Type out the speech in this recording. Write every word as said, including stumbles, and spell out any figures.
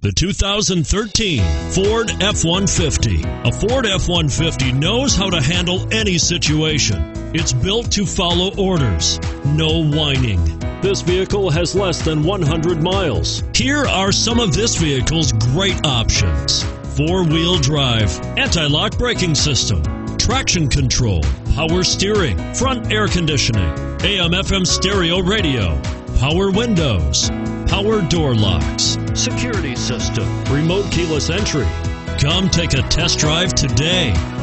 The two thousand thirteen Ford F one fifty. A Ford F one fifty knows how to handle any situation. It's built to follow orders, no whining. This vehicle has less than one hundred miles. Here are some of this vehicle's great options: four-wheel drive, anti-lock braking system, traction control, power steering, front air conditioning, A M F M stereo radio, power windows, power door locks, security system, remote keyless entry. Come take a test drive today.